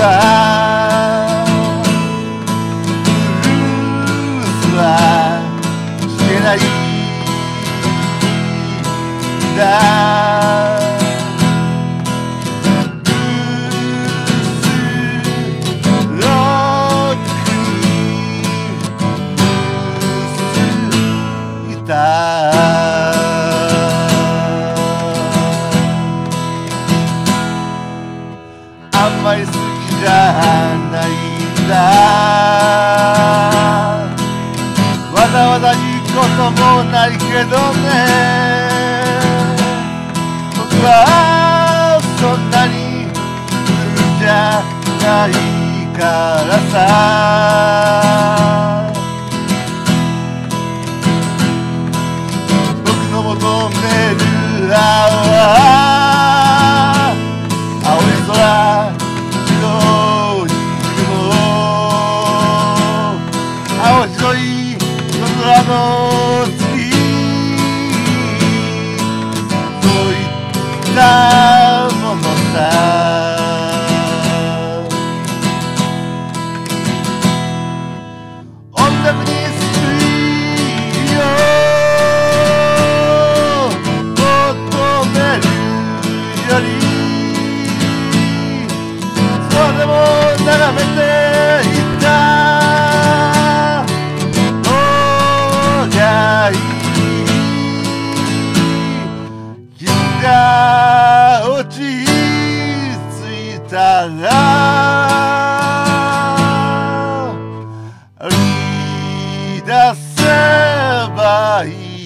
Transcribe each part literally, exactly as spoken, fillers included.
はブルースはしてないんだ。あんまり好きじゃないんだ。わざわざ言うこともないけどね。僕はそんなに苦じゃないからさ。僕の求める青は青い空、白い雲、青白い夜空の月、そういったものさ。音楽に眺めていたのがいい。君が落ち着いたら歩き出せばいい。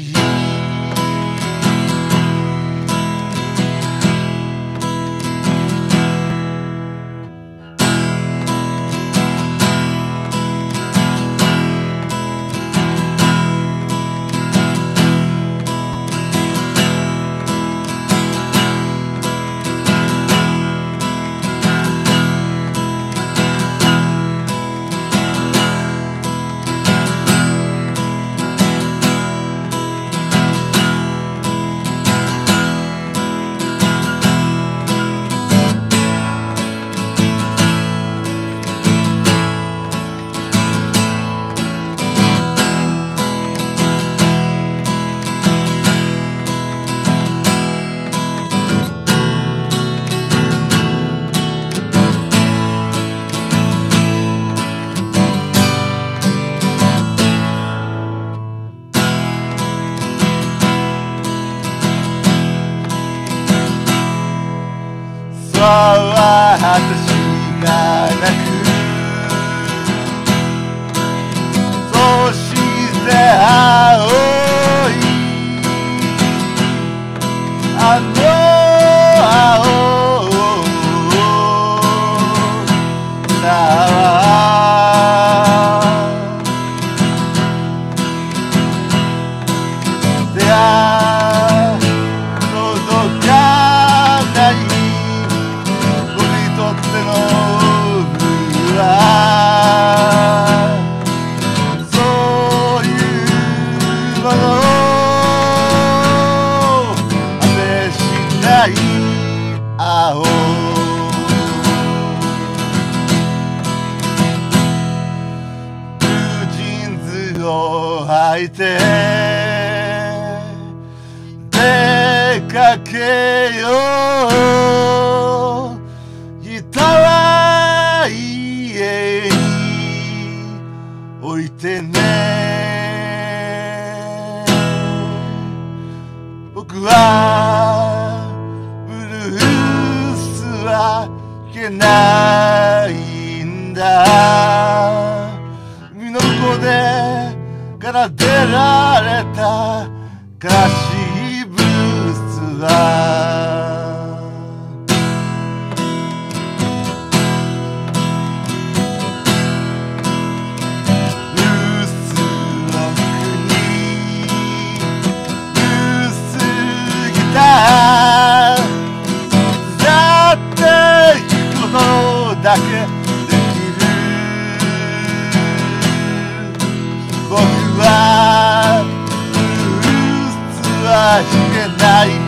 は私がなく、そして青いあの青さ出会い届かないそういうもの果てしない青、ブルージーンズを履いて出かけよう。ギターは家に置いてね。僕はブルースは弾けないんだ。海の向こうで奏でられた悲しいブルースはだけできる。僕はブルースは弾けない。